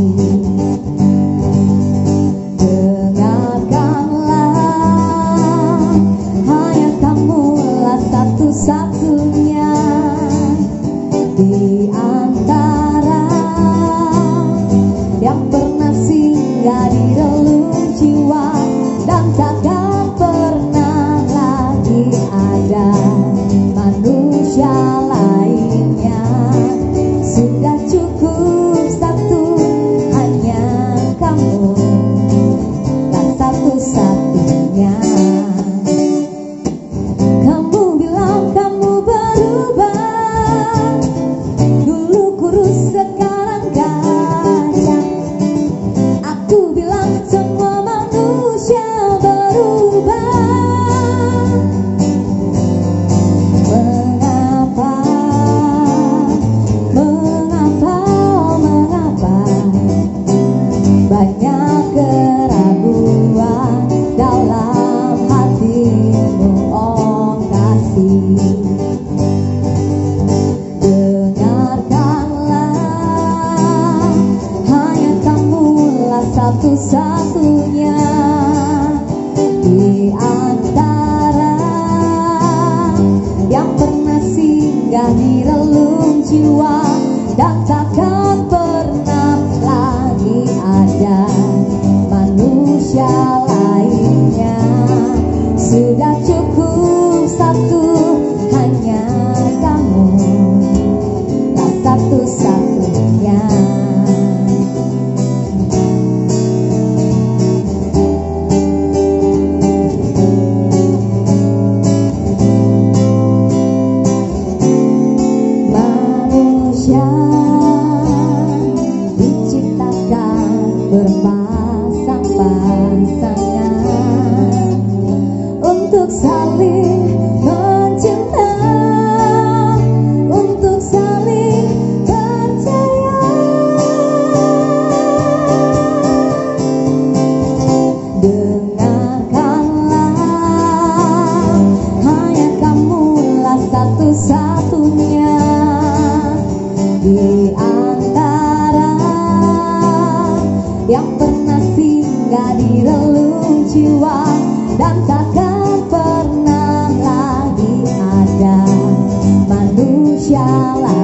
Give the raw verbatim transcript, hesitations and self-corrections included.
Dengarkanlah, hanya kamulah satu-satunya di antara yang pernah singgah di relung jiwa, dan takkan pernah lagi ada manusia lainnya. Sudah cukup satu, hanya kamu lah satu-satunya. Kamu bilang kamu berubah, dulu kurus sekarang gajah. Aku bilang semua manusia berubah. Mengapa, mengapa, mengapa banyak keraguan dalam hatimu, oh kasih. Dengarkanlah, hanya kamulah satu-satunya di antara yang pernah singgah di relung jiwa, dan takkan pernah lagi ada manusia lainnya. Sudah cukup satu, hanya kamu lah satu-satunya. Manusia diciptakan berpasang-pasangan untuk saling mencinta, untuk saling percaya. Dengarkanlah, hanya kamulah satu-satunya di antara yang pernah singgah di relung jiwa, dan takkan pernah lagi ada manusia lain.